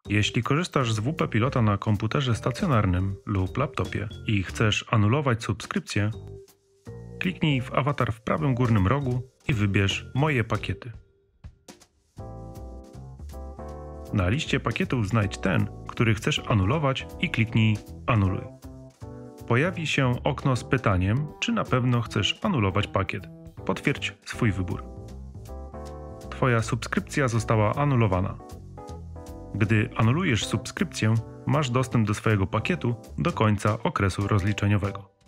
Jeśli korzystasz z WP Pilota na komputerze stacjonarnym lub laptopie i chcesz anulować subskrypcję, kliknij w awatar w prawym górnym rogu i wybierz Moje pakiety. Na liście pakietów znajdź ten, który chcesz anulować i kliknij Anuluj. Pojawi się okno z pytaniem, czy na pewno chcesz anulować pakiet. Potwierdź swój wybór. Twoja subskrypcja została anulowana. Gdy anulujesz subskrypcję, masz dostęp do swojego pakietu do końca okresu rozliczeniowego.